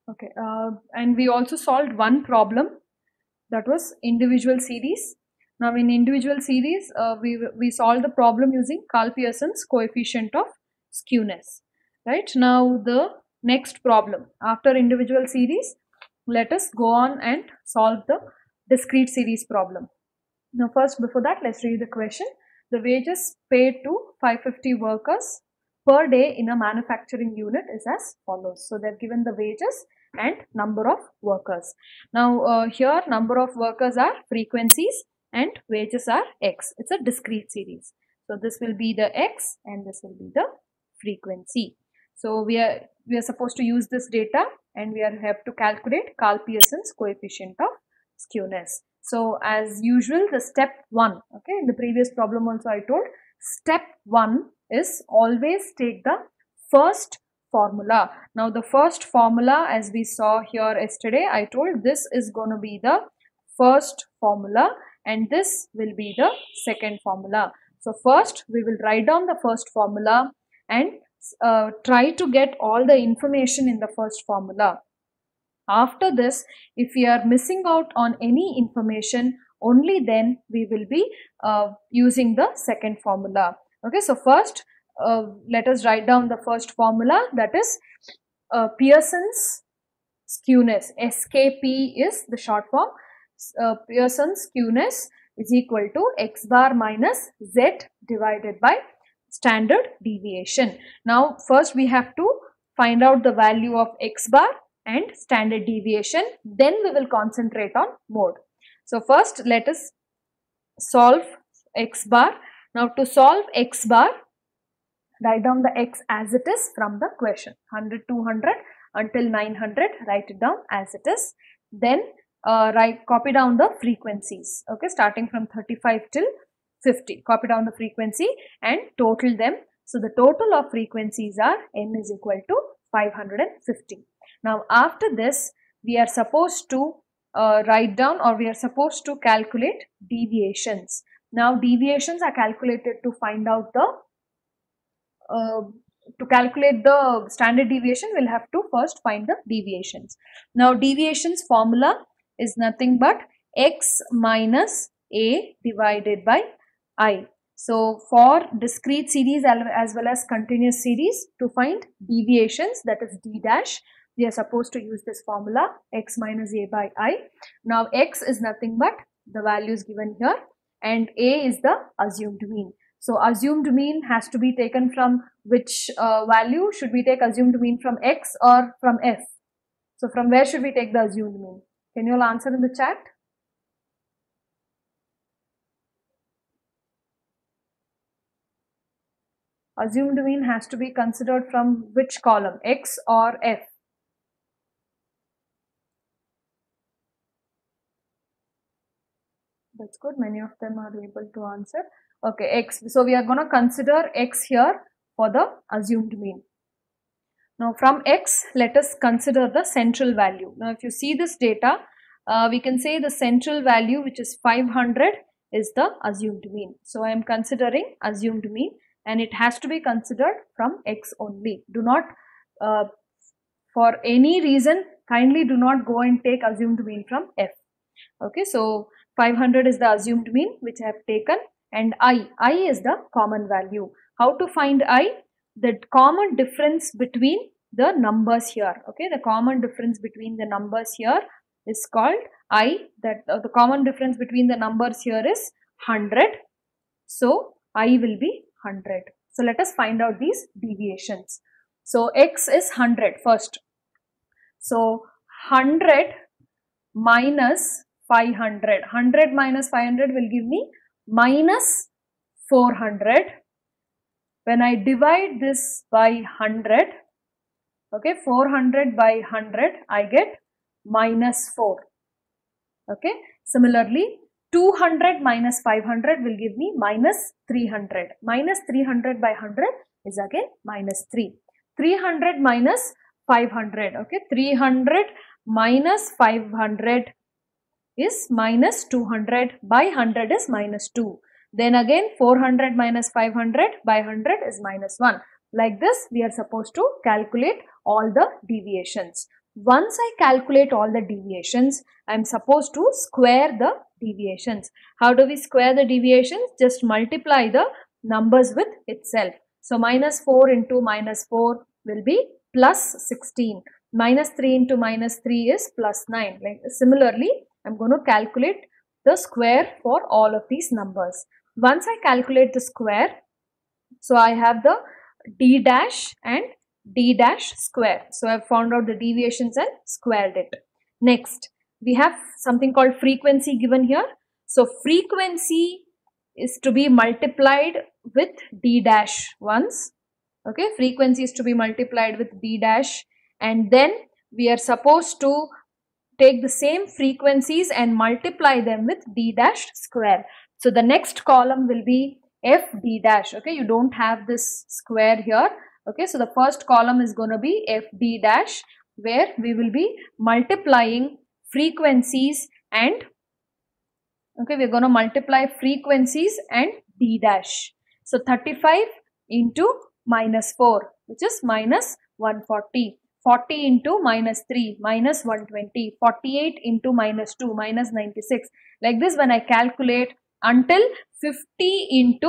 Okay, and we also solved one problem, that was individual series. Now in individual series, we solved the problem using Karl Pearson's coefficient of skewness. Right, now the next problem after individual series, let us go on and solve the discrete series problem. Now first, before that, let's read the question. The wages paid to 550 workers per day in a manufacturing unit is as follows. So they've given the wages and number of workers. Now here number of workers are frequencies and wages are x. It's a discrete series. So this will be the x and this will be the frequency. So we are supposed to use this data and we have to calculate Karl Pearson's coefficient of skewness. So as usual, the step 1, okay, in the previous problem also I told, step 1 is always take the first formula. Now the first formula, as we saw here yesterday, I told this is going to be the first formula and this will be the second formula. So first we will write down the first formula and try to get all the information in the first formula. After this, if we are missing out on any information, only then we will be using the second formula. Okay, so first let us write down the first formula, that is Pearson's skewness. SKP is the short form. Pearson's skewness is equal to x bar minus z divided by standard deviation. Now first we have to find out the value of x bar and standard deviation, then we will concentrate on mode. So first let us solve x bar. Now to solve x bar, write down the x as it is from the question. 100, 200 until 900, write it down as it is. Then copy down the frequencies, okay, starting from 35 till 50. Copy down the frequency and total them. So the total of frequencies are n is equal to 550. Now after this, we are supposed to write down, or we are supposed to calculate deviations. Now deviations are calculated to find out the to calculate the standard deviation, we'll have to first find the deviations. Now deviations formula is nothing but x minus a divided by I. So for discrete series as well as continuous series, to find deviations, that is d dash, we are supposed to use this formula, x minus a by I. Now x is nothing but the values given here and a is the assumed mean. So assumed mean has to be taken from which value? Should we take assumed mean from x or from f? So from where should we take the assumed mean? Can you all answer in the chat? Assumed mean has to be considered from which column, x or f? That's good, many of them are able to answer. Okay, x. So we are going to consider x here for the assumed mean. Now from x, let us consider the central value. Now if you see this data, we can say the central value, which is 500, is the assumed mean. So I am considering assumed mean and it has to be considered from x only. Do not, for any reason, kindly do not go and take assumed mean from f. Okay, so 500 is the assumed mean which I have taken, and I is the common value. How to find I? The common difference between the numbers here. Okay, the common difference between the numbers here is called I. That the common difference between the numbers here is 100. So I will be 100. So let us find out these deviations. So x is 100 first. So 100 minus 500. 100 minus 500 will give me minus 400. When I divide this by 100, okay, 400 by 100, I get minus 4. Okay, similarly, 200 minus 500 will give me minus 300. Minus 300 by 100 is again minus 3. 300 minus 500, okay, 300 minus 500 is minus 200 by 100 is minus 2. Then again 400 minus 500 by 100 is minus 1. Like this we are supposed to calculate all the deviations. Once I calculate all the deviations, I am supposed to square the deviations. How do we square the deviations? Just multiply the numbers with itself. So minus 4 into minus 4 will be plus 16. Minus 3 into minus 3 is plus 9. Like similarly, I am going to calculate the square for all of these numbers. Once I calculate the square, so I have the d dash and d dash square. So I have found out the deviations and squared it. Next, we have something called frequency given here. So frequency is to be multiplied with d dash once. Okay, frequency is to be multiplied with d dash, and then we are supposed to take the same frequencies and multiply them with d dash square. So the next column will be f d dash. Okay, you don't have this square here. Okay, so the first column is going to be f d dash, where we will be multiplying frequencies and we're going to multiply frequencies and d dash. So 35 into minus 4, which is minus 140. 40 into minus 3, minus 120. 48 into minus 2, minus 96. Like this, when I calculate until 50 into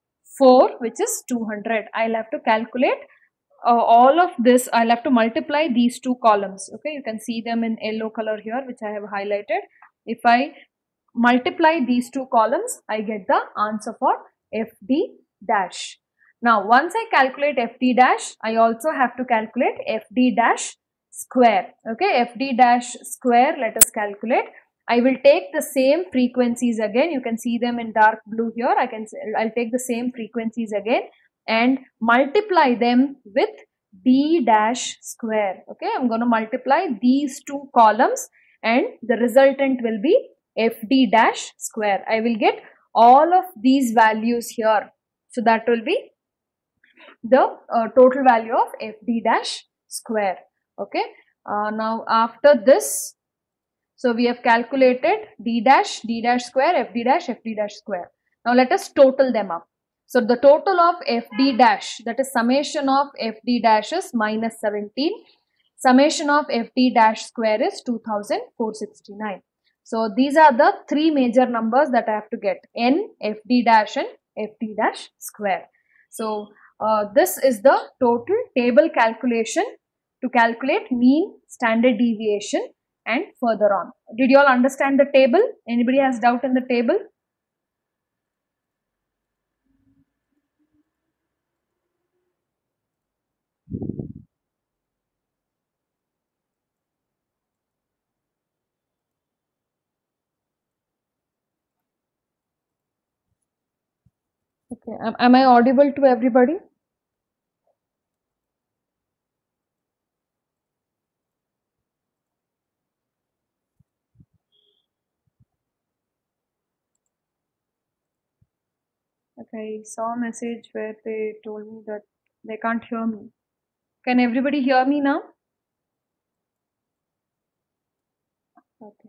4, which is 200. I'll have to calculate all of this. I'll have to multiply these two columns. Okay, you can see them in yellow color here, which I have highlighted. If I multiply these two columns, I get the answer for FD dash. Now, once I calculate FD dash, I also have to calculate FD dash square. Okay, FD dash square, let us calculate. I will take the same frequencies again. You can see them in dark blue here. I'll take the same frequencies again and multiply them with D dash square. Okay, I'm going to multiply these two columns and the resultant will be FD dash square. I will get all of these values here. So that will be the total value of FD dash square. Okay. Now after this, so we have calculated D dash square, FD dash square. Now let us total them up. So the total of FD dash, that is summation of FD dash, is minus 17. Summation of FD dash square is 2469. So these are the three major numbers that I have to get: N, FD dash and FD dash square. So this is the total table calculation to calculate mean, standard deviation and further on. Did you all understand the table? Anybody has doubt in the table? Okay, am I audible to everybody? Okay, I saw a message where they told me that they can't hear me. Can everybody hear me now? Okay.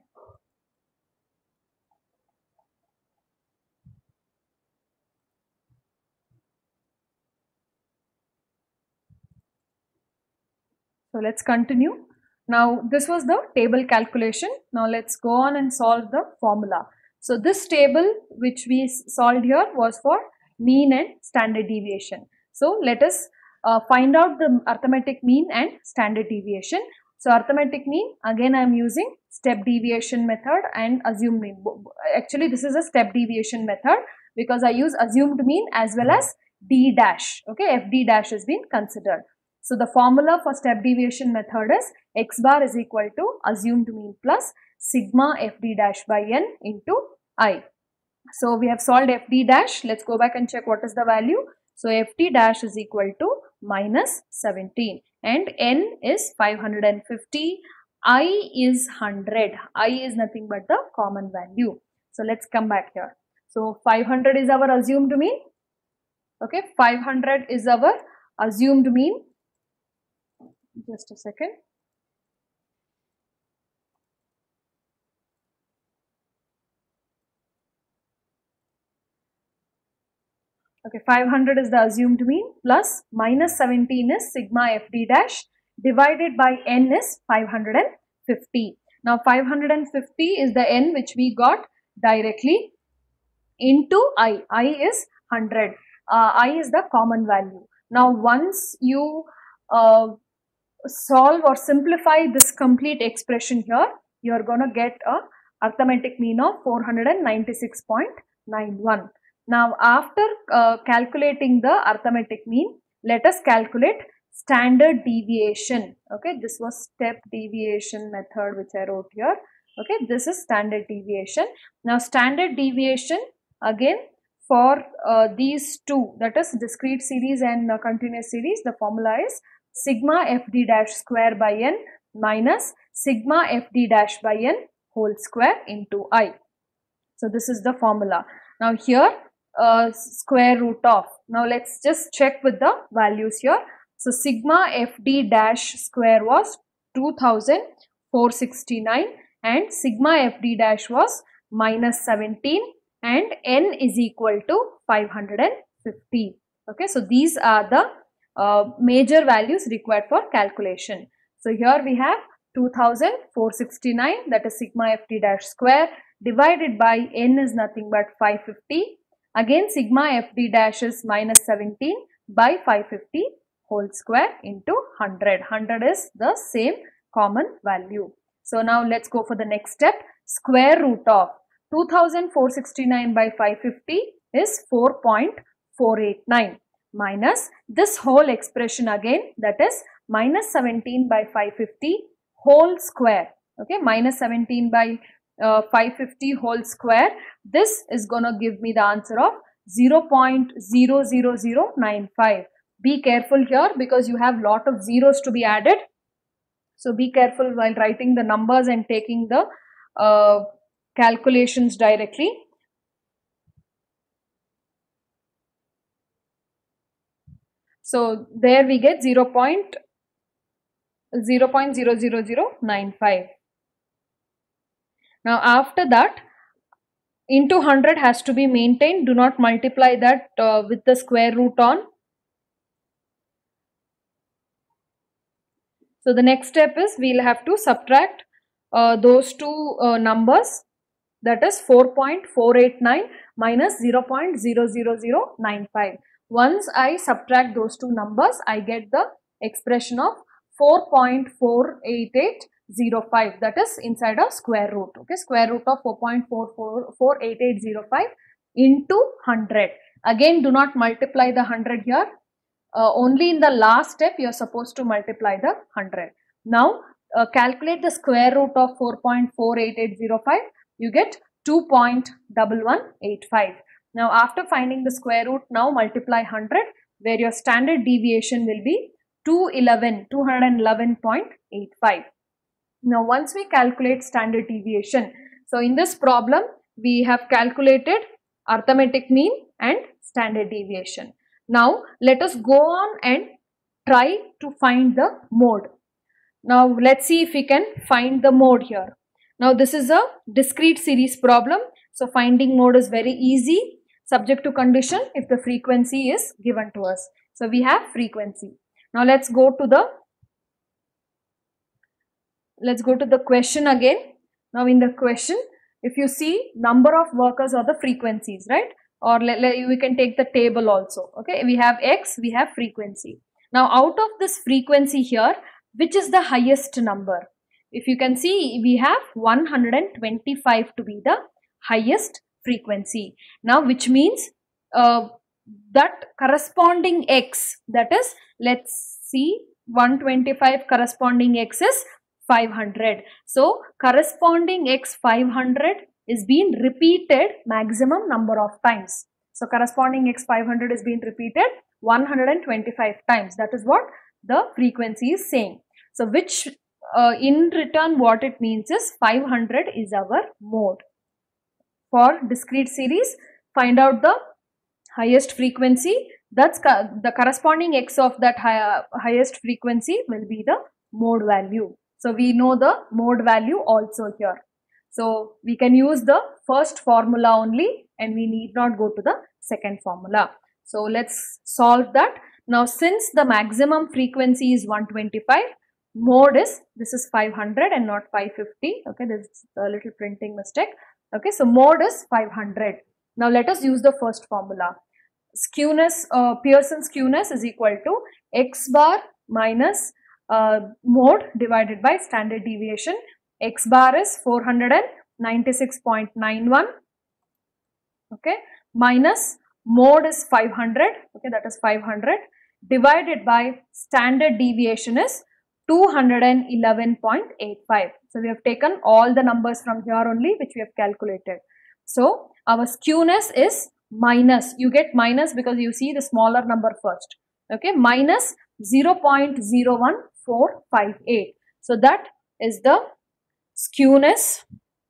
So let's continue. Now this was the table calculation. Now let's go on and solve the formula. So this table which we solved here was for mean and standard deviation. So let us find out the arithmetic mean and standard deviation. So arithmetic mean, again I am using step deviation method and assumed mean. Actually this is a step deviation method because I use assumed mean as well as D dash. Okay, FD dash has been considered. So the formula for step deviation method is x bar is equal to assumed mean plus sigma FD dash by n into I. So we have solved FD dash. Let's go back and check what is the value. So FD dash is equal to minus 17 and n is 550. I is 100. I is nothing but the common value. So let's come back here. So 500 is our assumed mean. Okay, 500 is our assumed mean. Just a second. Okay, 500 is the assumed mean plus minus 17 is sigma FD dash divided by n is 550. Now 550 is the n which we got directly into I. I is 100. I is the common value. Now once you solve or simplify this complete expression here, you are going to get a arithmetic mean of 496.91. Now after calculating the arithmetic mean, let us calculate standard deviation. Okay, this was step deviation method which I wrote here. Okay, this is standard deviation. Now standard deviation again for these two, that is discrete series and continuous series, the formula is sigma fd dash square by n minus sigma fd dash by n whole square into I. So this is the formula. Now here square root of, now let's just check with the values here. So sigma fd dash square was 2469 and sigma fd dash was minus 17 and n is equal to 550. Okay, so these are the major values required for calculation. So here we have 2469, that is sigma fd dash square, divided by n is nothing but 550. Again sigma fd dash is minus 17 by 550 whole square into 100. 100 is the same common value. So now let's go for the next step. Square root of 2469 by 550 is 4.489 minus this whole expression again, that is minus 17 by 550 whole square. Okay, minus 17 by 550 whole square. This is going to give me the answer of 0.00095. Be careful here because you have lot of zeros to be added. So be careful while writing the numbers and taking the calculations directly. So there we get 0.00095. Now after that, into 100 has to be maintained. Do not multiply that with the square root on. So the next step is we will have to subtract those two numbers, that is 4.489 minus 0.00095. Once I subtract those two numbers, I get the expression of 4.48805, that is inside a square root. Okay, square root of 4.48805 into 100. Again, do not multiply the 100 here. Only in the last step you are supposed to multiply the 100. Now calculate the square root of 4.48805. You get 2.1185. Now after finding the square root, now multiply 100, where your standard deviation will be 211.85. Now once we calculate standard deviation, so in this problem we have calculated arithmetic mean and standard deviation. Now let us go on and try to find the mode. Now let's see if we can find the mode here. Now this is a discrete series problem, so finding mode is very easy, subject to condition if the frequency is given to us. So we have frequency. Now let's go to the question again. Now in the question, if you see number of workers or the frequencies, right? Or we can take the table also. Okay, we have X, we have frequency. Now out of this frequency here, which is the highest number? If you can see, we have 125 to be the highest frequency. Now which means that corresponding X, that is, let's see, 125 corresponding X is 500. So corresponding X 500 is being repeated maximum number of times. So corresponding X 500 is being repeated 125 times. That is what the frequency is saying. So which in return what it means is 500 is our mode. For discrete series, find out the highest frequency. That's the corresponding X of that highest frequency will be the mode value. So we know the mode value also here. So we can use the first formula only and we need not go to the second formula. So let's solve that. Now since the maximum frequency is 125, Mode is, this is 500 and not 550. Okay, this is a little printing mistake. Okay, so mode is 500. Now let us use the first formula. Skewness, Pearson's skewness is equal to x bar minus mode divided by standard deviation. X bar is 496.91. Okay, minus mode is 500. Okay, that is 500 divided by standard deviation is 211.85. So we have taken all the numbers from here only, which we have calculated. So our skewness is minus, you get minus because you see the smaller number first. Okay, minus 0.01458. So that is the skewness.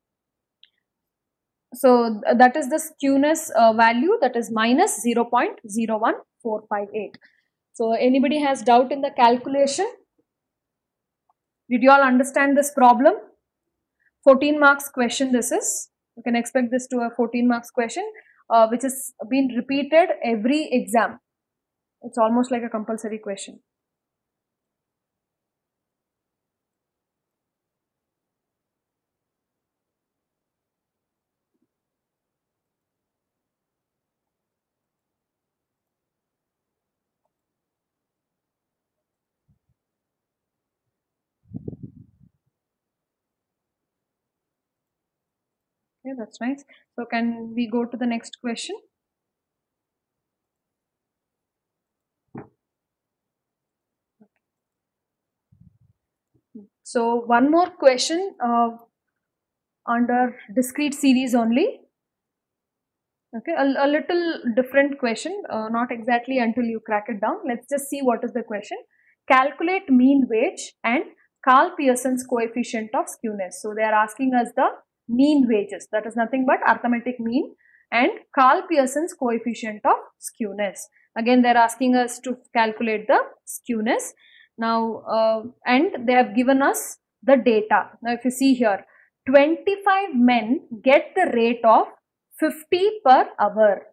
So that is the skewness value, that is minus 0.01458. So anybody has doubt in the calculation? Did you all understand this problem? 14 marks question this is. You can expect this to a 14 marks question which is been repeated every exam. It's almost like a compulsory question. Okay, that's nice. So can we go to the next question? So one more question under discrete series only. Okay, a little different question, not exactly until you crack it down. Let's just see what is the question. Calculate mean wage and Karl Pearson's coefficient of skewness. So they are asking us the mean wages, that is nothing but arithmetic mean, and Karl Pearson's coefficient of skewness. Again they are asking us to calculate the skewness. Now and they have given us the data. Now if you see here, 25 men get the rate of 50 per hour.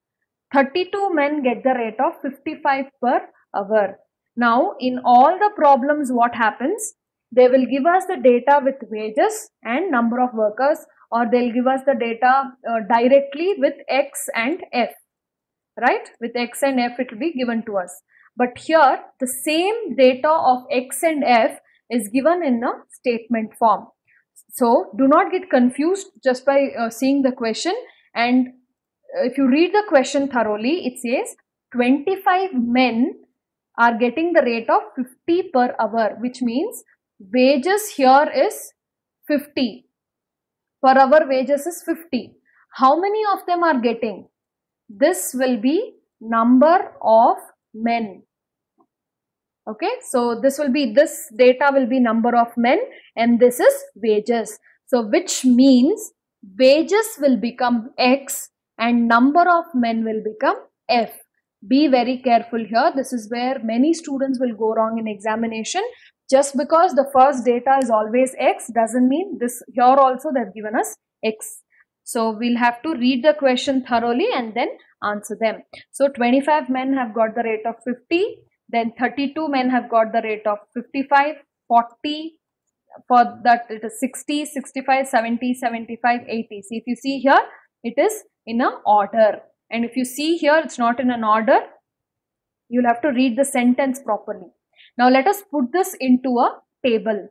32 men get the rate of 55 per hour. Now in all the problems what happens? They will give us the data with wages and number of workers, or they will give us the data directly with X and F. Right? With X and F it will be given to us. But here the same data of X and F is given in a statement form. So do not get confused just by seeing the question. And if you read the question thoroughly, it says 25 men are getting the rate of 50 per hour, which means wages here is 50. Per hour wages is 50. How many of them are getting? This will be number of men. Okay, so this data will be number of men and this is wages. So which means wages will become X and number of men will become F. Be very careful here. This is where many students will go wrong in examination. Just because the first data is always X doesn't mean this here also they have given us X. So we'll have to read the question thoroughly and then answer them. So 25 men have got the rate of 50. Then 32 men have got the rate of 55, 40, for that it is 60, 65, 70, 75, 80. See, if you see here, it is in an order. And if you see here, it's not in an order, you'll have to read the sentence properly. Now let us put this into a table.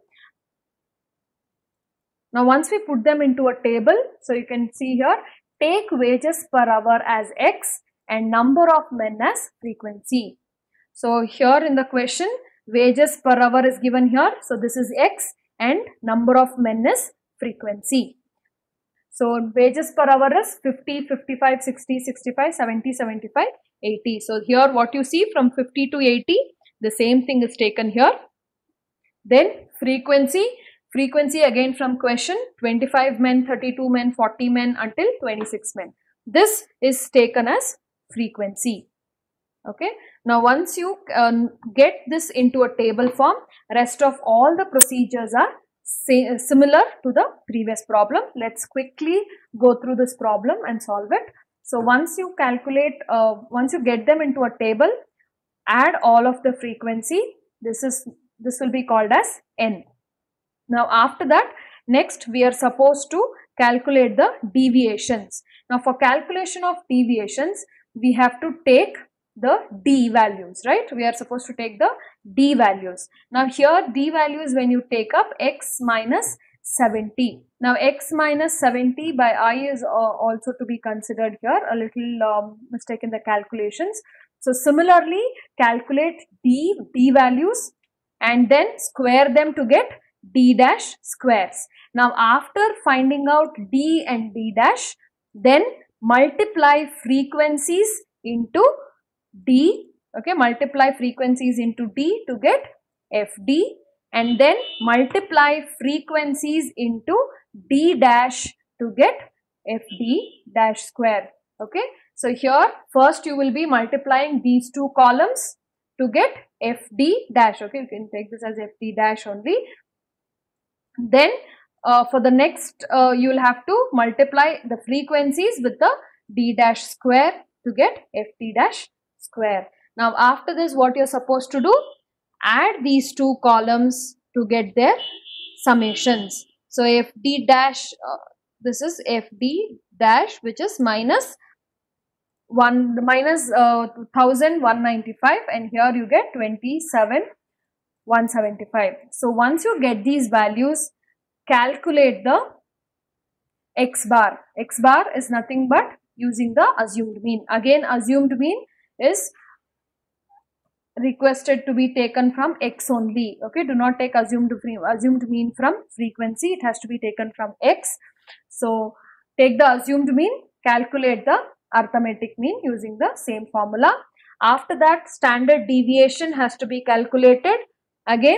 Now once we put them into a table, so you can see here, take wages per hour as X and number of men as frequency. So here in the question, wages per hour is given here. So this is X and number of men is frequency. So wages per hour is 50, 55, 60, 65, 70, 75, 80. So here what you see from 50 to 80, the same thing is taken here. Then frequency again from question, 25 men, 32 men, 40 men until 26 men. This is taken as frequency. Okay. Now once you get this into a table form, rest of all the procedures are similar to the previous problem. Let's quickly go through this problem and solve it. So once you calculate, once you get them into a table, add all of the frequency. This is This will be called as n. Now after that, next we are supposed to calculate the deviations. Now for calculation of deviations, we have to take the d values, right? We are supposed to take the d values. Now here d values, when you take up x minus 70. Now x minus 70 by I is also to be considered here, a little mistake in the calculations. So similarly, calculate d values and then square them to get d dash squares. Now after finding out d and d dash, then multiply frequencies into d, okay, multiply frequencies into d to get fd, and then multiply frequencies into d dash to get fd dash square. Okay, so here first you will be multiplying these two columns to get fd dash. Okay, you can take this as fd dash only. Then for the next you will have to multiply the frequencies with the d dash square to get fd dash square. Now after this, what you are supposed to do? Add these two columns to get their summations. So fd dash, this is fd dash, which is minus 1195, and here you get 27,175. So once you get these values, calculate the x bar. X bar is nothing but using the assumed mean. Again, assumed mean is requested to be taken from x only. Okay, do not take assumed mean from frequency. It has to be taken from x. So take the assumed mean, calculate the arithmetic mean using the same formula. After that, standard deviation has to be calculated. Again,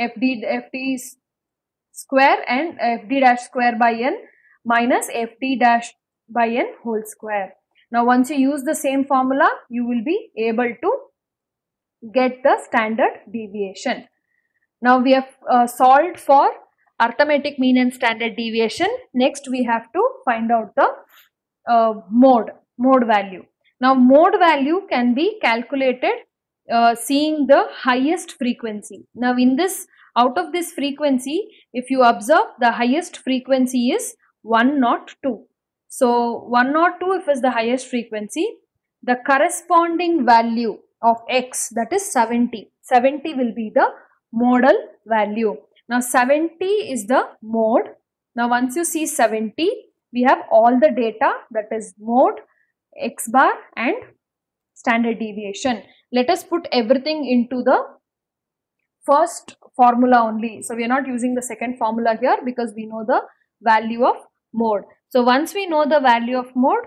fd square and fd dash square by n minus fd dash by n whole square. Now once you use the same formula, you will be able to get the standard deviation. Now we have solved for arithmetic mean and standard deviation. Next we have to find out the mode value. Now mode value can be calculated seeing the highest frequency. Now in this, out of this frequency, if you observe, the highest frequency is 102. So 102 if is the highest frequency, the corresponding value of x, that is 70 will be the modal value. Now 70 is the mode. Now once you see 70, we have all the data, that is mode, x bar and standard deviation. Let us put everything into the first formula only. So we are not using the second formula here because we know the value of mode. So once we know the value of mode,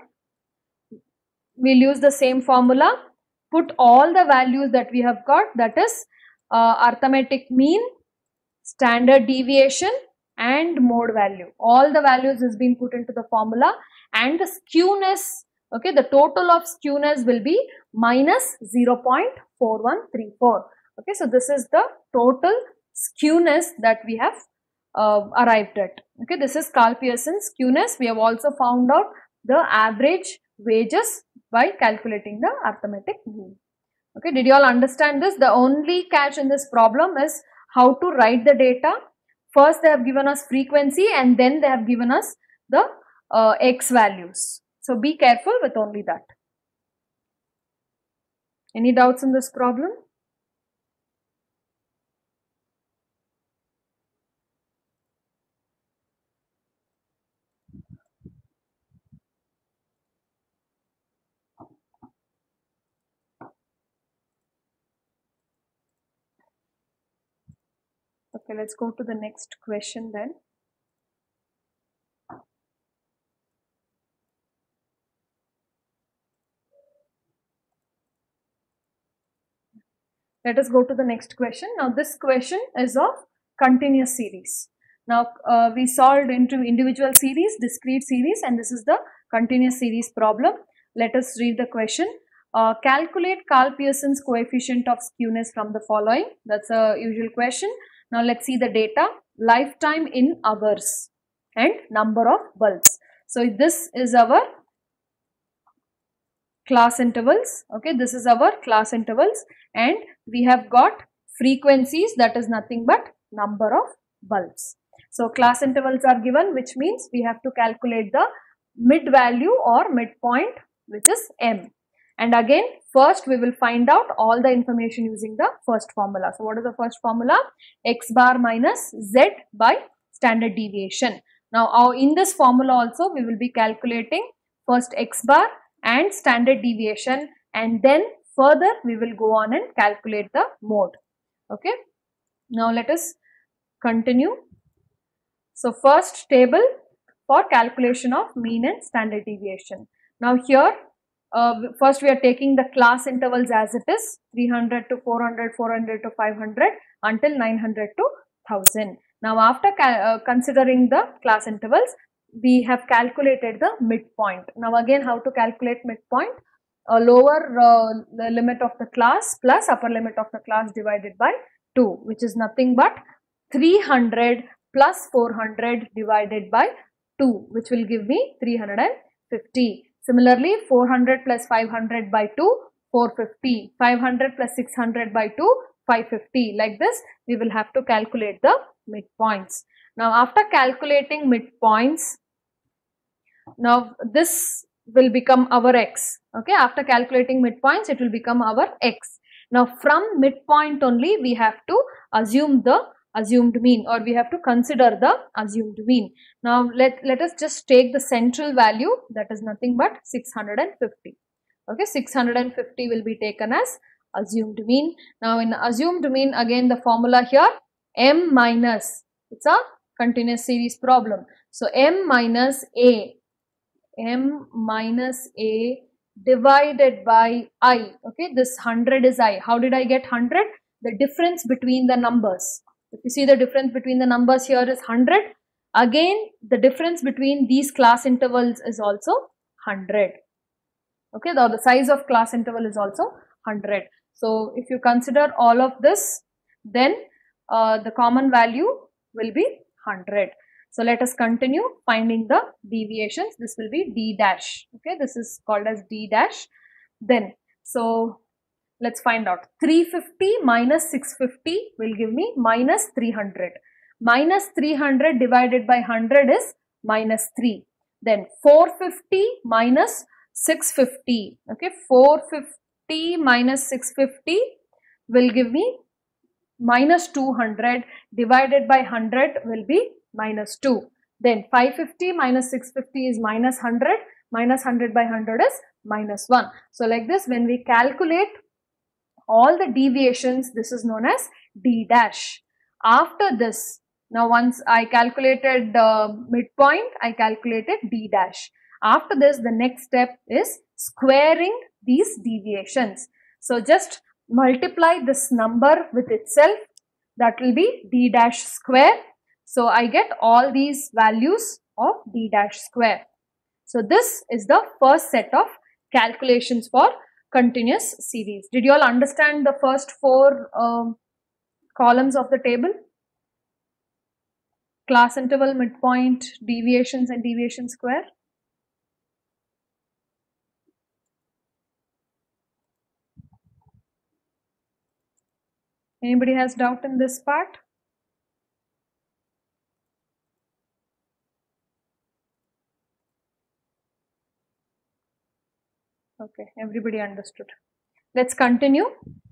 we'll use the same formula. Put all the values that we have got, that is arithmetic mean, standard deviation and mode value. All the values is being put into the formula, and the skewness, okay, the total of skewness will be minus 0.4134. Okay, so this is the total skewness that we have arrived at. Okay, this is Karl Pearson skewness. We have also found out the average wages by calculating the arithmetic mean. Okay, did you all understand this? The only catch in this problem is how to write the data. First they have given us frequency and then they have given us the x values. So be careful with only that. Any doubts in this problem? Okay, let's go to the next question then. Let us go to the next question. Now this question is of continuous series. Now we solved into individual series, discrete series, and this is the continuous series problem. Let us read the question. Calculate Karl Pearson's coefficient of skewness from the following. That's a usual question. Now let's see the data. Lifetime in hours and number of bulbs. So this is our class intervals. Okay, this is our class intervals, and we have got frequencies, that is nothing but number of bulbs. So class intervals are given, which means we have to calculate the mid value or midpoint, which is m. And again, first we will find out all the information using the first formula. So what is the first formula? X bar minus Z by standard deviation. Now in this formula also we will be calculating first X bar and standard deviation, and then further we will go on and calculate the mode. Okay. Now let us continue. So first table for calculation of mean and standard deviation. Now here first we are taking the class intervals as it is, 300 to 400, 400 to 500 until 900 to 1000. Now after considering the class intervals, we have calculated the midpoint. Now again, how to calculate midpoint? A lower limit of the class plus upper limit of the class divided by 2, which is nothing but 300 plus 400 divided by 2, which will give me 350. Similarly, 400 plus 500 by 2, 450. 500 plus 600 by 2, 550. Like this, we will have to calculate the midpoints. Now, after calculating midpoints, now this will become our x. Okay, after calculating midpoints, it will become our x. Now, from midpoint only, we have to assume the assumed mean, or we have to consider the assumed mean. Now let us just take the central value, that is nothing but 650. Okay, 650 will be taken as assumed mean. Now in assumed mean, again the formula here, m minus, it's a continuous series problem, so m minus a divided by I. Okay, this 100 is I. How did I get 100? The difference between the numbers. If you see the difference between the numbers here is 100. Again, the difference between these class intervals is also 100. Okay, the size of class interval is also 100. So if you consider all of this, then the common value will be 100. So let us continue finding the deviations. This will be d dash. Okay, this is called as d dash. Then, so let's find out. 350 minus 650 will give me minus 300. Minus 300 divided by 100 is minus 3. Then 450 minus 650. Okay, 450 minus 650 will give me minus 200, divided by 100 will be minus 2. Then 550 minus 650 is minus 100. Minus 100 by 100 is minus 1. So like this, when we calculate all the deviations, this is known as d dash. After this, now once I calculated midpoint, I calculated d dash. After this, the next step is squaring these deviations. So just multiply this number with itself, that will be d dash square. So I get all these values of d dash square. So this is the first set of calculations for continuous series. Did you all understand the first 4 columns of the table? Class interval, midpoint, deviations and deviation square. Anybody has doubt in this part? Okay, everybody understood. Let's continue.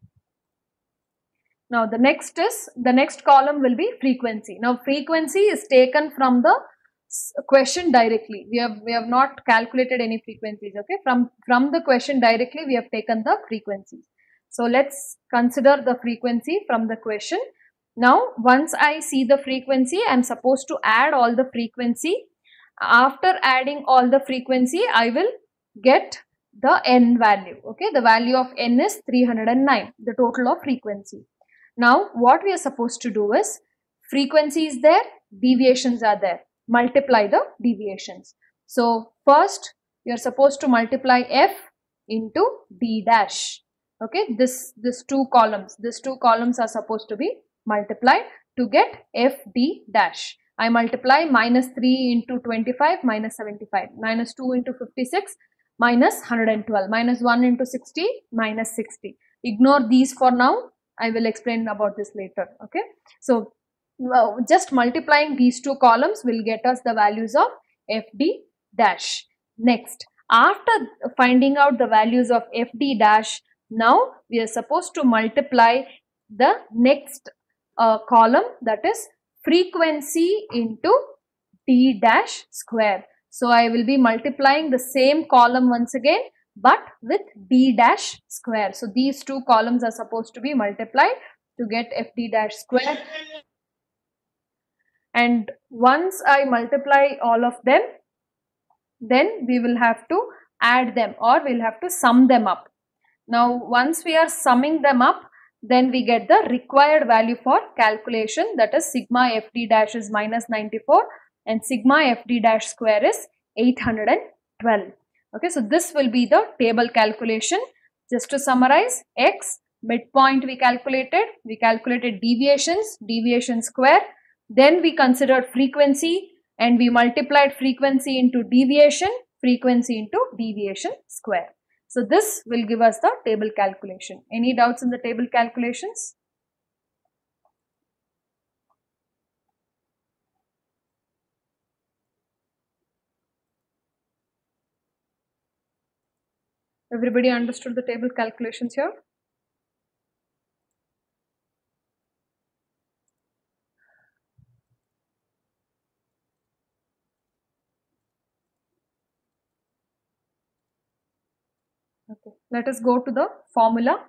Now the next column will be frequency. Now frequency is taken from the question directly. We have not calculated any frequencies. Okay, from the question directly we have taken the frequencies. So let's consider the frequency from the question. Now once I see the frequency, I am supposed to add all the frequency. After adding all the frequency, I will get the n value. Okay, the value of n is 309, the total of frequency. Now what we are supposed to do is, frequency is there, deviations are there, multiply the deviations. So first you are supposed to multiply f into d dash. Okay, this 2 columns, these 2 columns are supposed to be multiplied to get f d dash. I multiply minus 3 into 25 minus 75, minus 2 into 56 minus 112, minus 1 into 60 minus 60. Ignore these for now. I will explain about this later. Okay, so just multiplying these two columns will get us the values of FD dash. Next, after finding out the values of FD dash, now we are supposed to multiply the next column, that is frequency into D dash square. So I will be multiplying the same column once again, but with D dash square. So these two columns are supposed to be multiplied to get FD dash square. And once I multiply all of them, then we will have to add them, or we'll have to sum them up. Now once we are summing them up, then we get the required value for calculation, that is sigma FD dash is minus 94 and sigma FD dash square is 812. Okay, so this will be the table calculation. Just to summarize, x midpoint we calculated deviations, deviation square, then we considered frequency and we multiplied frequency into deviation, frequency into deviation square. So this will give us the table calculation. Any doubts in the table calculations? Everybody understood the table calculations here? Okay, let us go to the formula.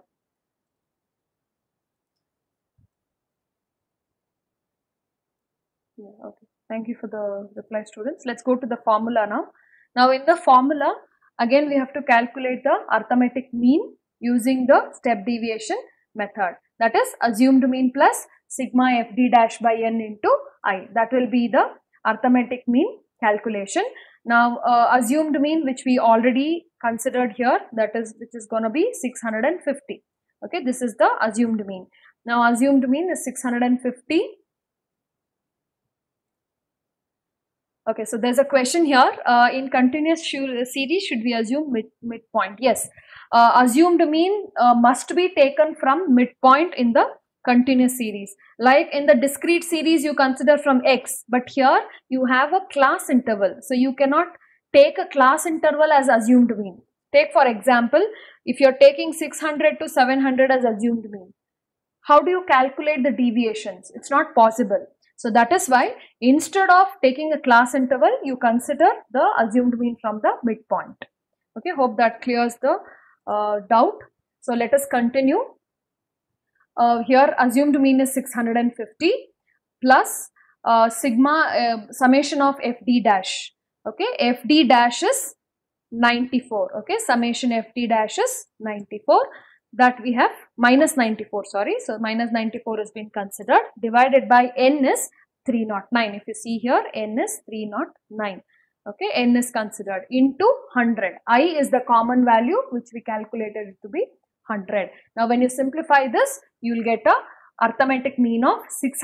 Yeah, okay. Thank you for the reply, students. Let's go to the formula now. Now in the formula, again we have to calculate the arithmetic mean using the step deviation method. That is assumed mean plus sigma FD dash by n into I. That will be the arithmetic mean calculation. Now assumed mean, which we already considered here, that is which is going to be 650. Okay, this is the assumed mean. Now assumed mean is 650. Okay, so there's a question here. In continuous series, should we assume midpoint? Yes. Assumed mean must be taken from midpoint in the continuous series. Like in the discrete series, you consider from x, but here you have a class interval. So you cannot take a class interval as assumed mean. Take for example, if you're taking 600 to 700 as assumed mean, how do you calculate the deviations? It's not possible. So that is why instead of taking a class interval, you consider the assumed mean from the midpoint. Okay, hope that clears the doubt. So let us continue. Here assumed mean is 650 plus sigma summation of FD dash. Okay, FD dash is 94. Okay, summation FD dash is 94. That we have minus 94, sorry. So minus 94 has been considered, divided by n is 309. If you see here, n is 309. Okay, n is considered into 100. I is the common value which we calculated it to be 100. Now when you simplify this, you will get a arithmetic mean of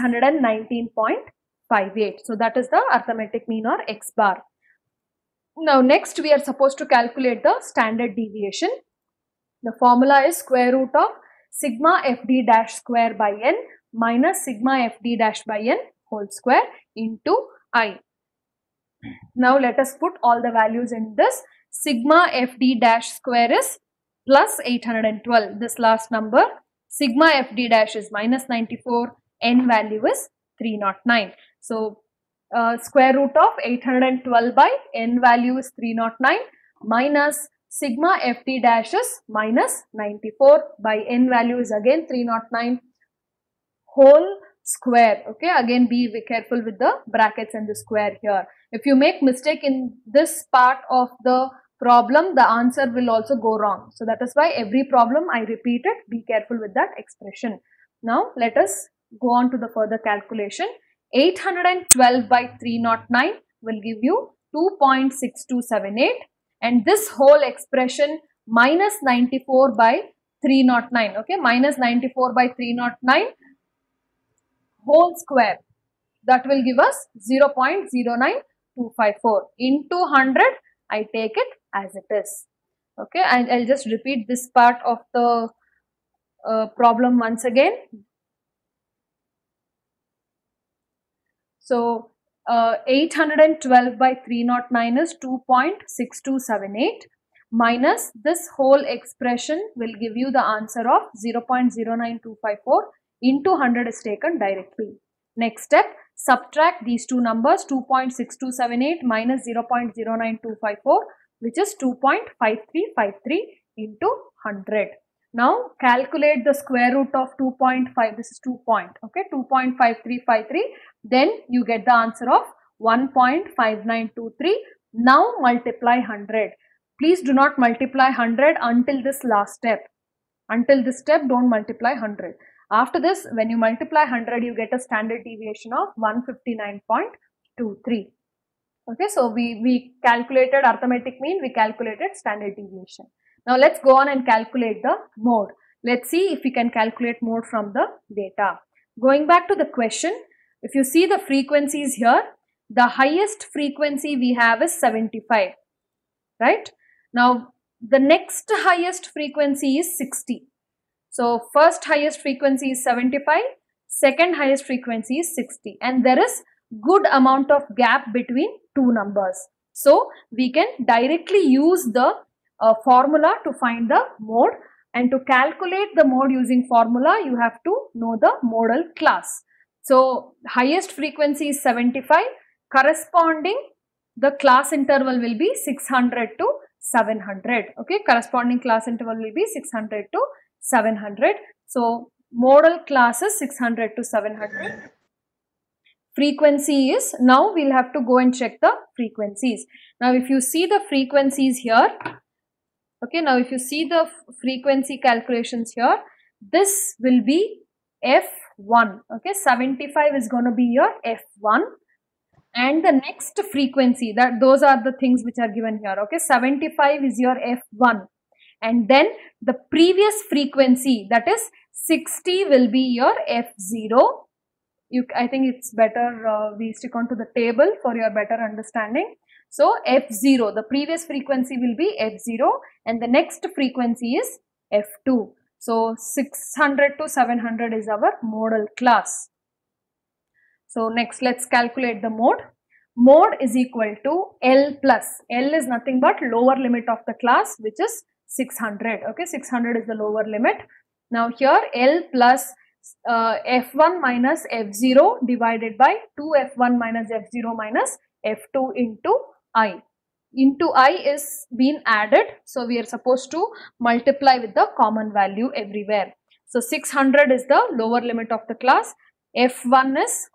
619.58. So that is the arithmetic mean, or x bar. Now next we are supposed to calculate the standard deviation. The formula is square root of sigma FD dash square by n minus sigma FD dash by n whole square into I. Now let us put all the values in this. Sigma FD dash square is plus 812, this last number. Sigma FD dash is minus 94, n value is 309. So square root of 812 by n value is 309 minus sigma FD dash is minus 94 by n value is again 309 whole square. Okay, again be careful with the brackets and the square here. If you make mistake in this part of the problem, the answer will also go wrong. So that is why every problem I repeat it, be careful with that expression. Now let us go on to the further calculation. 812 by 309 will give you 2.6278. And this whole expression minus 94 by 309, okay, minus 94 by 309 whole square, that will give us 0.09254 into 100. I take it as it is. Okay, and I'll just repeat this part of the problem once again. So 812 by 309 is 2.6278 minus this whole expression will give you the answer of 0.09254 into 100 is taken directly. Next step, subtract these two numbers, 2.6278 minus 0.09254, which is 2.5353 into 100. Now calculate the square root of 2.5, this is 2 point, okay, 2.5353, then you get the answer of 1.5923. Now multiply 100. Please do not multiply 100 until this last step. Until this step, don't multiply 100. After this, when you multiply 100, you get a standard deviation of 159.23. Okay, so we calculated arithmetic mean, we calculated standard deviation. Now let's go on and calculate the mode. Let's see if we can calculate mode from the data. Going back to the question, if you see the frequencies here, the highest frequency we have is 75, right? Now the next highest frequency is 60. So first highest frequency is 75, second highest frequency is 60, and there is good amount of gap between two numbers. So we can directly use the formula to find the mode, and to calculate the mode using formula you have to know the modal class. So highest frequency is 75, corresponding the class interval will be 600 to 700. Okay, corresponding class interval will be 600 to 700. So modal class is 600 to 700. Frequency is, now we'll have to go and check the frequencies. Now if you see the frequencies here, okay, now if you see the frequency calculations here, this will be F1. Okay, 75 is going to be your F1, and the next frequency, that those are the things which are given here. Okay, 75 is your F1, and then the previous frequency, that is 60, will be your F0. I think it's better we stick on to the table for your better understanding. So F0, the previous frequency will be F0, and the next frequency is F2. So 600 to 700 is our modal class. So next let's calculate the mode. Mode is equal to L plus. L is nothing but lower limit of the class, which is 600. Okay, 600 is the lower limit. Now here L plus F1 minus F0 divided by 2F1 minus F0 minus F2 into I. Into I is being added, so we are supposed to multiply with the common value everywhere. So 600 is the lower limit of the class. F1 is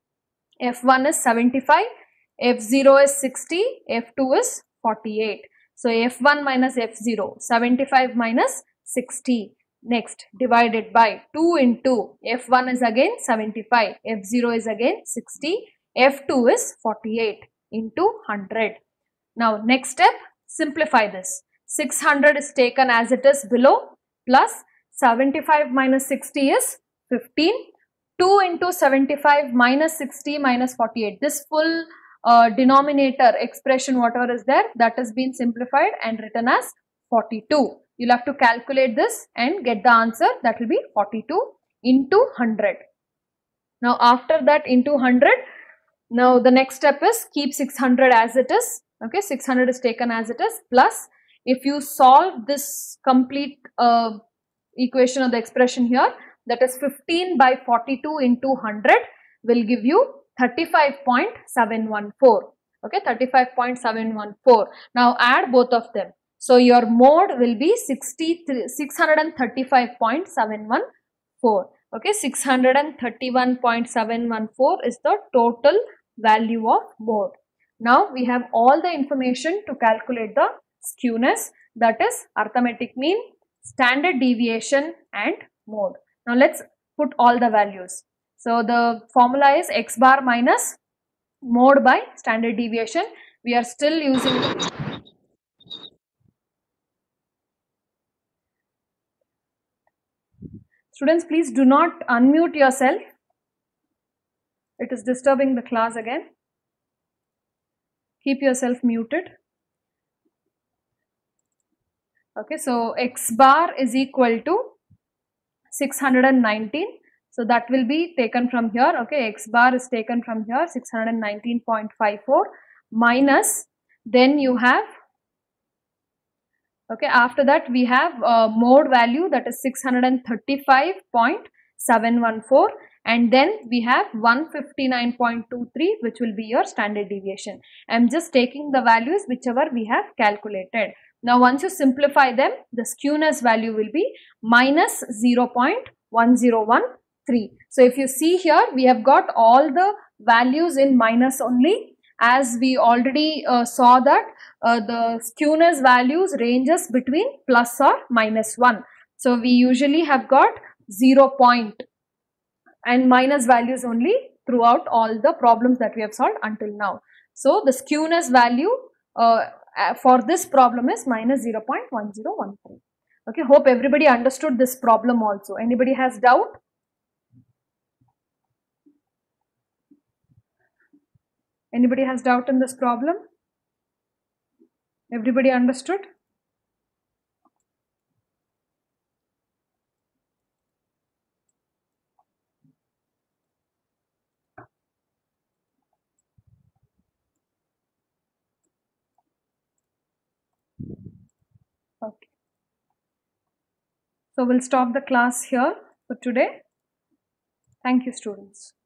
75, F0 is 60, F2 is 48. So F1 minus F0, 75 minus 60. Next, divided by 2 into F1 is again 75, F0 is again 60, F2 is 48 into 100. Now next step, simplify this. 600 is taken as it is below, plus 75 minus 60 is 15. 2 into 75 minus 60 minus 48. This full denominator expression, whatever is there, that has been simplified and written as 42. You'll have to calculate this and get the answer, that will be 42 into 100. Now after that into 100, now the next step is keep 600 as it is. Okay, 600 is taken as it is, plus if you solve this complete equation of the expression here, that is 15 by 42 into 100 will give you 35.714. Okay, 35.714. Now add both of them. So your mode will be 635.714. Okay, 631.714 is the total value of mode. Now we have all the information to calculate the skewness, that is arithmetic mean, standard deviation and mode. Now let's put all the values. So the formula is x bar minus mode by standard deviation. We are still using students, please do not unmute yourself. It is disturbing the class again. Keep yourself muted. Okay, so x bar is equal to 619. So that will be taken from here. Okay, x bar is taken from here, 619.54 minus, then you have, okay, after that we have mode value, that is 635.714, and then we have 159.23, which will be your standard deviation. I am just taking the values whichever we have calculated. Now once you simplify them, the skewness value will be minus 0.1013. So if you see here, we have got all the values in minus only, as we already saw that the skewness values ranges between plus or minus 1. So we usually have got 0 point and minus values only throughout all the problems that we have solved until now. So the skewness value for this problem is minus 0.1013. Okay, hope everybody understood this problem also. Anybody has doubt? Anybody has doubt in this problem? Everybody understood? Okay. So we'll stop the class here for today. Thank you, students.